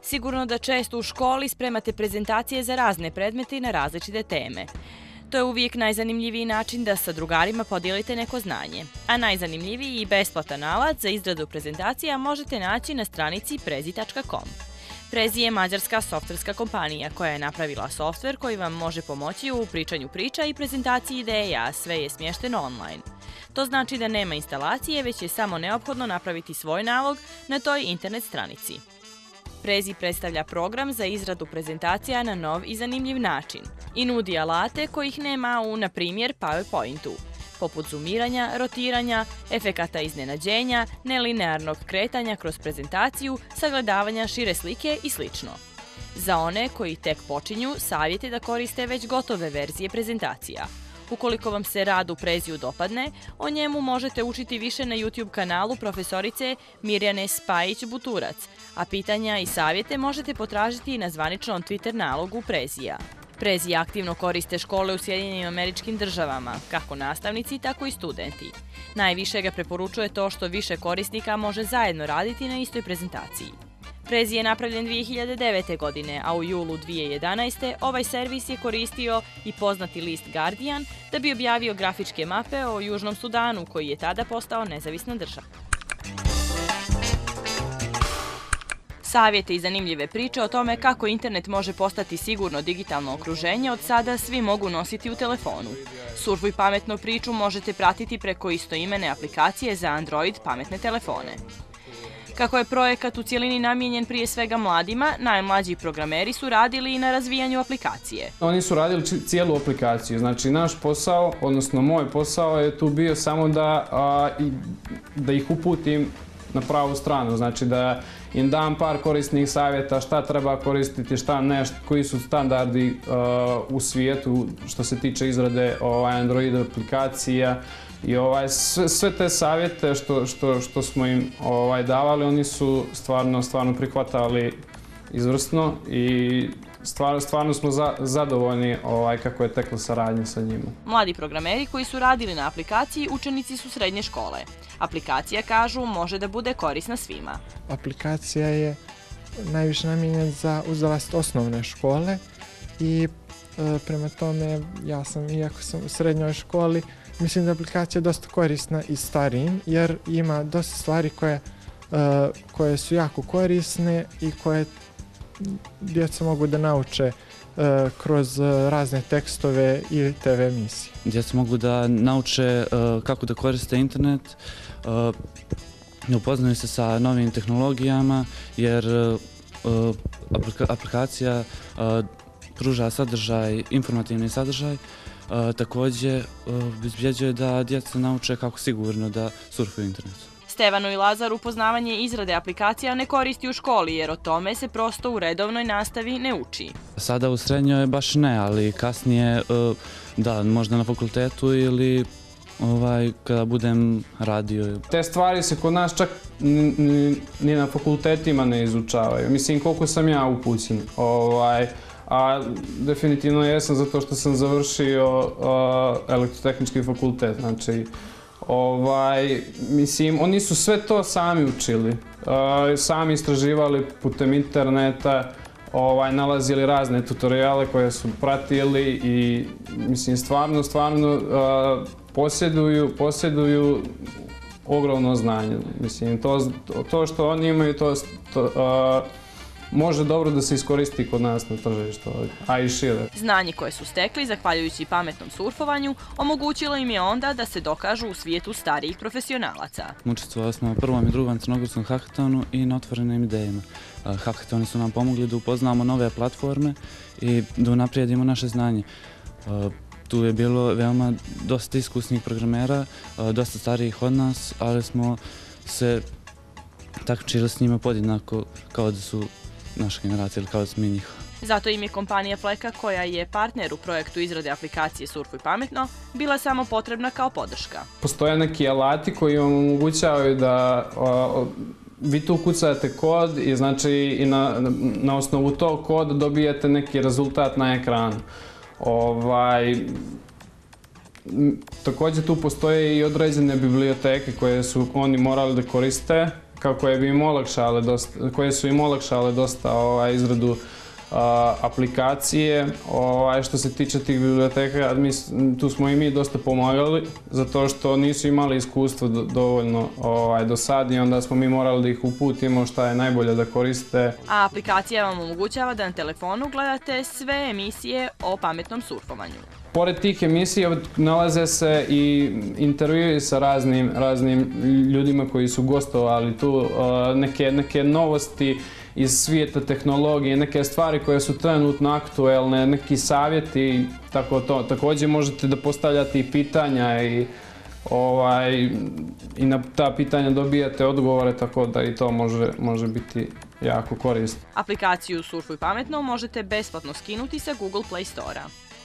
Sigurno da često u školi spremate prezentacije za razne predmete i na različite teme. To je uvijek najzanimljiviji način da sa drugarima podijelite neko znanje. A najzanimljiviji i besplatan alat za izradu prezentacija možete naći na stranici prezi.com. Prezi je mađarska softverska kompanija koja je napravila softver koji vam može pomoći u pričanju priča i prezentaciji ideja, a sve je smješteno online. To znači da nema instalacije, već je samo neophodno napraviti svoj nalog na toj internet stranici. Prezi predstavlja program za izradu prezentacija na nov i zanimljiv način i nudi alate kojih nema u, na primjer, PowerPointu, poput zoomiranja, rotiranja, efekata iznenađenja, nelinearnog kretanja kroz prezentaciju, sagledavanja šire slike i sl. Za one koji tek počinju, savjet je da koriste već gotove verzije prezentacija. Ukoliko vam se rad u Preziju dopadne, o njemu možete učiti više na YouTube kanalu profesorice Mirjane Spajić-Buturac, a pitanja i savjete možete potražiti i na zvaničnom Twitter nalogu Prezija. Prezi aktivno koriste škole u Sjedinjenim Američkim Državama, kako nastavnici, tako i studenti. Najviše ga preporučuje to što više korisnika može zajedno raditi na istoj prezentaciji. Prezi je napravljen 2009. godine, a u julu 2011. ovaj servis je koristio i poznati list Guardian da bi objavio grafičke mape o Južnom Sudanu, koji je tada postao nezavisna država. Savjete i zanimljive priče o tome kako internet može postati sigurno digitalno okruženje od sada svi mogu nositi u telefonu. Surfuj pametno priču možete pratiti preko istoimene aplikacije za Android pametne telefone. Kako je projekat u cjelini namijenjen prije svega mladima, najmlađi programeri su radili i na razvijanju aplikacije. Oni su radili cijelu aplikaciju, znači naš posao, odnosno moj posao je tu bio samo da ih uputim na pravu stranu, znači da im dam par korisnih savjeta šta treba koristiti, šta ne, koji su standardi u svijetu što se tiče izrade Android aplikacija. I sve te savjete što smo im davali, oni su stvarno prihvatali izvrsno i stvarno smo zadovoljni kako je tekla saradnja sa njima. Mladi programeri koji su radili na aplikaciji učenici su srednje škole. Aplikacija, kažu, može da bude korisna svima. Aplikacija je najviše namijenjena za uzrast osnovne škole i prema tome iako sam u srednjoj školi, mislim da je aplikacija dosta korisna i starijim jer ima dosta stvari koje su jako korisne i koje djeca mogu da nauče kroz razne tekstove ili TV emisije. Djeca mogu da nauče kako da koriste internet, da upoznaju se sa novim tehnologijama jer aplikacija pruža sadržaj, informativni sadržaj. Također obezbjeđuje da djeca nauče kako sigurno da surfuju internetu. Stevanu i Lazaru poznavanje izrade aplikacija ne koristi u školi jer o tome se prosto u redovnoj nastavi ne uči. Sada u srednjoj baš ne, ali kasnije da, možda na fakultetu ili kada budem radio. Te stvari se kod nas čak ni na fakultetima ne izučavaju. Mislim, koliko sam ja upućen. A definitivno jesam zato što sam završio elektrotehnički fakultet. Znači, mislim, oni su sve to sami učili, sami istraživali putem interneta, nalazili razne tutoriale koje su pratili i mislim, stvarno posjeduju ogromno znanje. Mislim, to što oni imaju, može dobro da se iskoristi kod nas na tržištu, a i šire. Znanje koje su stekli, zahvaljujući pametnom surfovanju, omogućilo im je onda da se dokažu u svijetu starijih profesionalaca. Učestvovali smo na prvom i drugom crnogorskom hackathonu i na otvorenim idejama. Hackathoni su nam pomogli da upoznamo nove platforme i da unaprijedimo naše znanje. Tu je bilo veoma dosta iskusnih programera, dosta starijih od nas, ali smo se takmičili s njima podjednako kao da su naša generacija ili kao da smo mi njihova. Zato im je kompanija Fleka, koja je partner u projektu izrade aplikacije Surfuj pametno, bila samo potrebna kao podrška. Postoje neki alati koji vam omogućavaju da vi tu ukucate kod i znači na osnovu tog koda dobijete neki rezultat na ekranu. Također tu postoje i određene biblioteke koje su oni morali da koriste koje su im olakšale dosta izradu aplikacije. Što se tiče tih biblioteka, tu smo i mi dosta pomagali, zato što nisu imali iskustvo dovoljno do sad i onda smo mi morali da ih uputimo šta je najbolje da koriste. A aplikacija vam omogućava da na telefonu gledate sve emisije o pametnom surfovanju. Pored tih emisija nalaze se i intervjui sa raznim ljudima koji su gostovali tu, neke novosti iz svijeta tehnologije, neke stvari koje su trenutno aktuelne, neki savjeti, tako to. Također možete da postavljate i pitanja i na ta pitanja dobijate odgovore, tako da i to može biti jako korisno. Aplikaciju Surfuj pametno možete besplatno skinuti sa Google Play Store-a.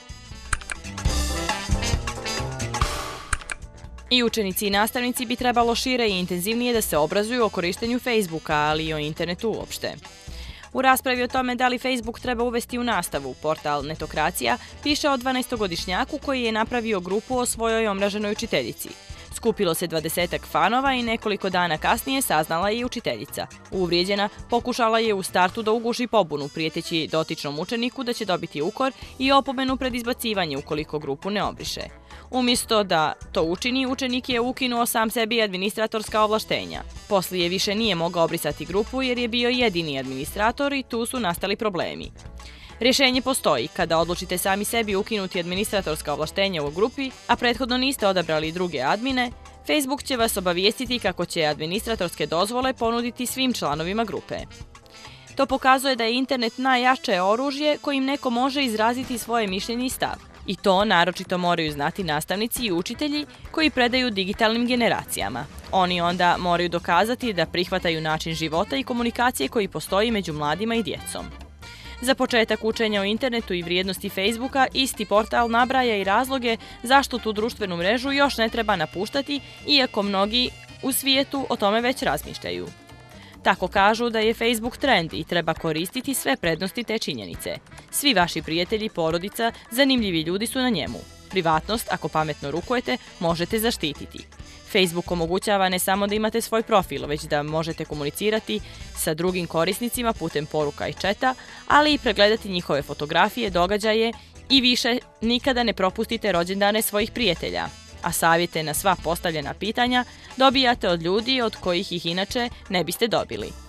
I učenici i nastavnici bi trebalo šire i intenzivnije da se obrazuju o korištenju Facebooka, ali i o internetu uopšte. U raspravi o tome da li Facebook treba uvesti u nastavu, portal Netokracija piše o 12-godišnjaku koji je napravio grupu o svojoj omraženoj učiteljici. Skupilo se 20-ak fanova i nekoliko dana kasnije saznala je i učiteljica. Uvrijeđena, pokušala je u startu da uguši pobunu, prijeteći dotičnom učeniku da će dobiti ukor i opomenu pred izbacivanje ukoliko grupu ne obriše. Umjesto da to učini, učenik je ukinuo sam sebi administratorska ovlaštenja. Poslije više nije mogao obrisati grupu jer je bio jedini administrator i tu su nastali problemi. Rješenje postoji. Kada odlučite sami sebi ukinuti administratorska ovlaštenja u grupi, a prethodno niste odabrali druge admine, Facebook će vas obavijestiti kako će administratorske dozvole ponuditi svim članovima grupe. To pokazuje da je internet najjače oružje kojim neko može izraziti svoje mišljenje i stav. I to naročito moraju znati nastavnici i učitelji koji predaju digitalnim generacijama. Oni onda moraju dokazati da prihvataju način života i komunikacije koji postoji među mladima i djecom. Za početak učenja o internetu i vrijednosti Facebooka, isti portal nabraja i razloge zašto tu društvenu mrežu još ne treba napuštati, iako mnogi u svijetu o tome već razmišljaju. Tako kažu da je Facebook trend i treba koristiti sve prednosti te činjenice. Svi vaši prijatelji, porodica, zanimljivi ljudi su na njemu. Privatnost, ako pametno rukujete, možete zaštititi. Facebook omogućava ne samo da imate svoj profil, već da možete komunicirati sa drugim korisnicima putem poruka i četa, ali i pregledati njihove fotografije, događaje i više nikada ne propustite rođendane svojih prijatelja. A savjete na sva postavljena pitanja dobijate od ljudi od kojih ih inače ne biste dobili.